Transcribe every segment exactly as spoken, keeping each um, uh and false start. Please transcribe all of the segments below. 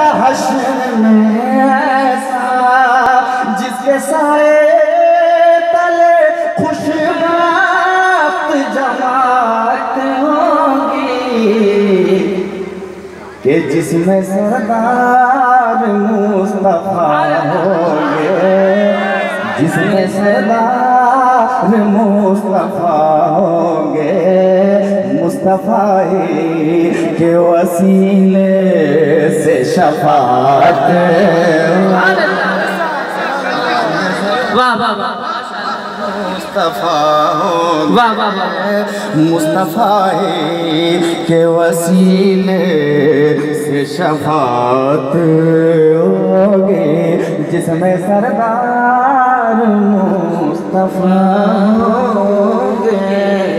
होगा हश्र में ऐसा जिसके साए तले खुशबात जमात होगी कि जिसमें सरदार मुस्तफा होंगे, जिसमें सरदार मुस्तफा होंगे, मुस्तफा के वसीले से शफाअत। वाह वाह वाह मुस्तफा होंगे, मुस्तफा के वसीले से शफाअत होगी, जिसमें सरदार मुस्तफा होंगे।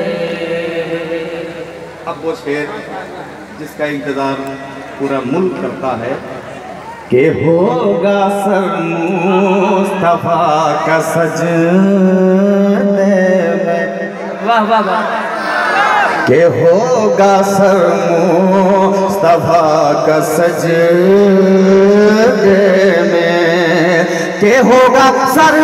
अब वो शेर जिसका इंतजार पूरा मुल्क करता है कि होगा सर मुस्तफा का सजदे में, वाह वाह वाह, कि होगा सर मुस्तफा का सजदे में, कि होगा सर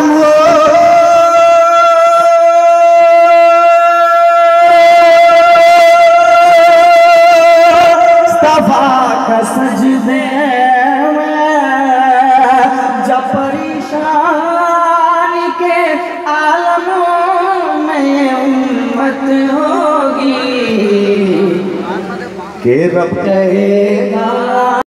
मुस्तफा का सजदे परेशानी के आलमों में उम्मत होगी कि रब कहेगा